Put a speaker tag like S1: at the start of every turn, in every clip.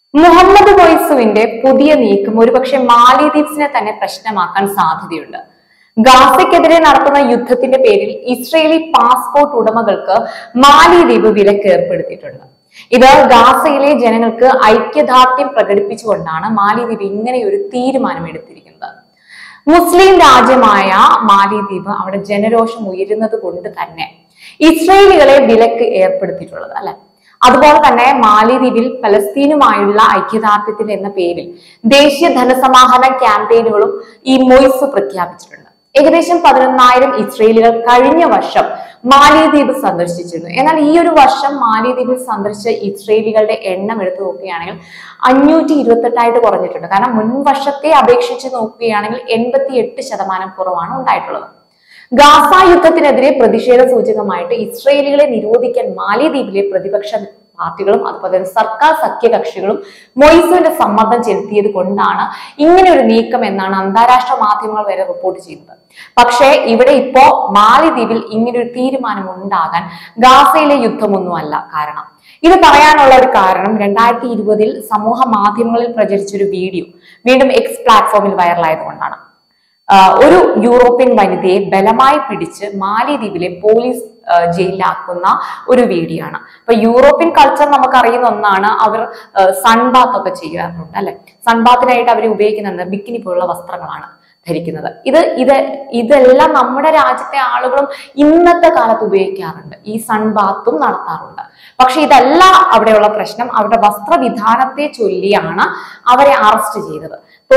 S1: മുഹമ്മദ് മൊയ്സുവിന്റെ പുതിയ നീക്കം ഒരുപക്ഷെ മാലിദ്വീപ്സിനെ തന്നെ പ്രശ്നമാക്കാൻ സാധ്യതയുണ്ട്. ഗാസയ്ക്കെതിരെ നടത്തുന്ന യുദ്ധത്തിന്റെ പേരിൽ ഇസ്രയേലി പാസ്പോർട്ട് ഉടമകൾക്ക് മാലിദ്വീപ് വിലക്ക് ഏർപ്പെടുത്തിയിട്ടുണ്ട്. ഇത് ഗാസയിലെ ജനങ്ങൾക്ക് ഐക്യദാർഢ്യം പ്രകടിപ്പിച്ചുകൊണ്ടാണ് മാലിദ്വീപ് ഇങ്ങനെ ഒരു തീരുമാനം എടുത്തിരിക്കുന്നത്. മുസ്ലിം രാജ്യമായ മാലിദ്വീപ് അവിടെ ജനരോഷം ഉയരുന്നത് കൊണ്ട് തന്നെ ഇസ്രയേലികളെ വിലക്ക് ഏർപ്പെടുത്തിയിട്ടുള്ളത് അല്ലെ. അതുപോലെ തന്നെ മാലിദ്വീപിൽ പലസ്തീനുമായുള്ള ഐക്യദാർഢ്യത്തിന് എന്ന പേരിൽ ദേശീയ ധനസമാഹരണ ക്യാമ്പയിനുകളും ഈ മൊയ്സ് പ്രഖ്യാപിച്ചിട്ടുണ്ട്. ഏകദേശം 11,000 ഇസ്രയേലികൾ കഴിഞ്ഞ വർഷം മാലിദ്വീപ് സന്ദർശിച്ചിരുന്നു. എന്നാൽ ഈ ഒരു വർഷം മാലിദ്വീപിൽ സന്ദർശിച്ച ഇസ്രയേലികളുടെ എണ്ണം എടുത്തു നോക്കുകയാണെങ്കിൽ 528 കുറഞ്ഞിട്ടുണ്ട്. കാരണം മുൻ വർഷത്തെ അപേക്ഷിച്ച് നോക്കുകയാണെങ്കിൽ 88% കുറവാണ് ഉണ്ടായിട്ടുള്ളത്. ഗാസ യുദ്ധത്തിനെതിരെ പ്രതിഷേധ സൂചകമായിട്ട് ഇസ്രയേലികളെ നിരോധിക്കാൻ മാലിദ്വീപിലെ പ്രതിപക്ഷ പാർട്ടികളും അതുപോലെ തന്നെ സർക്കാർ സഖ്യകക്ഷികളും മൊയ്സുവിന്റെ സമ്മർദ്ദം ചെലുത്തിയത് കൊണ്ടാണ് ഇങ്ങനെ ഒരു നീക്കം എന്നാണ് അന്താരാഷ്ട്ര മാധ്യമങ്ങൾ വരെ റിപ്പോർട്ട് ചെയ്യുന്നത്. പക്ഷേ ഇവിടെ ഇപ്പോ മാലിദ്വീപിൽ ഇങ്ങനെ ഒരു തീരുമാനം ഉണ്ടാകാൻ ഗാസയിലെ യുദ്ധമൊന്നുമല്ല കാരണം. ഇത് പറയാനുള്ള ഒരു കാരണം 2020 സമൂഹ മാധ്യമങ്ങളിൽ പ്രചരിച്ചൊരു വീഡിയോ വീണ്ടും എക്സ് പ്ലാറ്റ്ഫോമിൽ വൈറലായതുകൊണ്ടാണ്. ഒരു യൂറോപ്യൻ വനിതയെ ബലമായി പിടിച്ച് മാലിദ്വീപിലെ പോലീസ് ജയിലിലാക്കുന്ന ഒരു വീഡിയോ ആണ്. അപ്പൊ യൂറോപ്യൻ കൾച്ചർ നമുക്ക് അറിയുന്ന ഒന്നാണ്. അവർ സൺബാത്ത് ഒക്കെ ചെയ്യാറുണ്ട് അല്ലെ. സൺബാത്തിനായിട്ട് അവർ ഉപയോഗിക്കുന്നത് ബിക്കിനി പോലുള്ള വസ്ത്രങ്ങളാണ് ധരിക്കുന്നത്. ഇതെല്ലാം നമ്മുടെ രാജ്യത്തെ ആളുകളും ഇന്നത്തെ കാലത്ത് ഉപയോഗിക്കാറുണ്ട്. ഈ സൺബാത്തും നടത്താറുണ്ട്. പക്ഷെ ഇതല്ല അവിടെയുള്ള പ്രശ്നം. അവരുടെ വസ്ത്രവിധാനത്തെ ചൊല്ലിയാണ് അവരെ അറസ്റ്റ് ചെയ്തത്.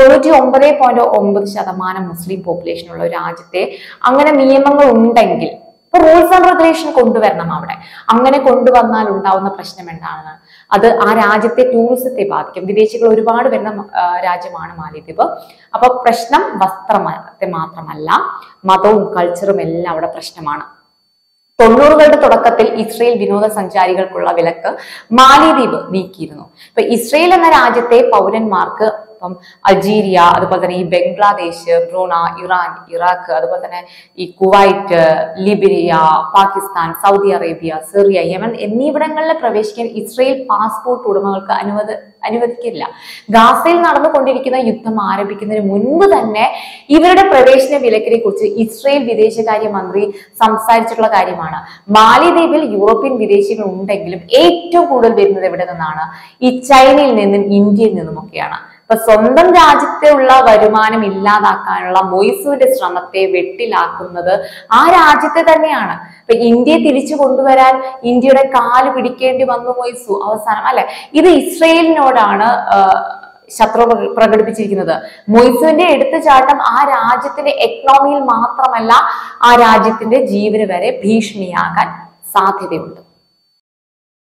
S1: 99.9% മുസ്ലിം പോപ്പുലേഷൻ ഉള്ള ഒരു രാജ്യത്തെ അങ്ങനെ നിയമങ്ങൾ ഉണ്ടെങ്കിൽ റൂൾസ് ആൻഡ് റെഗുലേഷൻ കൊണ്ടുവരണം അവിടെ. അങ്ങനെ കൊണ്ടുവന്നാൽ ഉണ്ടാവുന്ന പ്രശ്നം എന്താണ്? അത് ആ രാജ്യത്തെ ടൂറിസത്തെ ബാധിക്കും. വിദേശികൾ ഒരുപാട് വരുന്ന രാജ്യമാണ് മാലിദ്വീപ്. അപ്പൊ പ്രശ്നം വസ്ത്രത്തെ മാത്രമല്ല, മതവും കൾച്ചറും എല്ലാം അവിടെ പ്രശ്നമാണ്. 90കളുടെ തുടക്കത്തിൽ ഇസ്രയേൽ വിനോദസഞ്ചാരികൾക്കുള്ള വിലക്ക് മാലിദ്വീപ് നീക്കിയിരുന്നു. ഇപ്പൊ ഇസ്രയേൽ എന്ന രാജ്യത്തെ പൗരന്മാർക്ക് അൾജീരിയ, അതുപോലെ തന്നെ ഈ ബംഗ്ലാദേശ്, ബ്രൂണ, ഇറാൻ, ഇറാഖ്, അതുപോലെ തന്നെ ഈ Kuwait, Libya, Pakistan, Saudi Arabia, Syria, Yemen എന്നിവിടങ്ങളിൽ പ്രവേശിക്കാൻ ഇസ്രയേൽ പാസ്പോർട്ട് ഉടമകൾക്ക് അനുവദിക്കില്ല. ഗാസയിൽ നടന്നുകൊണ്ടിരിക്കുന്ന യുദ്ധം ആരംഭിക്കുന്നതിന് മുൻപ് തന്നെ ഇവരുടെ പ്രവേശന വിലക്കിനെ കുറിച്ച് ഇസ്രയേൽ വിദേശകാര്യ മന്ത്രി സംസാരിച്ചിട്ടുള്ള കാര്യമാണ്. മാലിദ്വീപിൽ യൂറോപ്യൻ വിദേശികൾ ഉണ്ടെങ്കിലും ഏറ്റവും കൂടുതൽ വരുന്നത് എവിടെ നിന്നാണ്? ഈ ചൈനയിൽ നിന്നും ഇന്ത്യയിൽ നിന്നുമൊക്കെയാണ്. ഇപ്പൊ സ്വന്തം രാജ്യത്തെ ഉള്ള വരുമാനം ഇല്ലാതാക്കാനുള്ള മൊയ്സുവിന്റെ ശ്രമത്തെ വെട്ടിലാക്കുന്നത് ആ രാജ്യത്തെ തന്നെയാണ്. ഇപ്പൊ ഇന്ത്യയെ തിരിച്ചു കൊണ്ടുവരാൻ ഇന്ത്യയുടെ കാല് പിടിക്കേണ്ടി വന്നു മൊയ്സു അവസാനം അല്ലെ. ഇത് ഇസ്രയേലിനോടാണ് ശത്രു പ്രകടിപ്പിച്ചിരിക്കുന്നത്. മൊയ്സുവിന്റെ എടുത്തുചാട്ടം ആ രാജ്യത്തിന്റെ എക്കണോമിയിൽ മാത്രമല്ല, ആ രാജ്യത്തിന്റെ ജീവന് വരെ ഭീഷണിയാകാൻ സാധ്യതയുണ്ട്.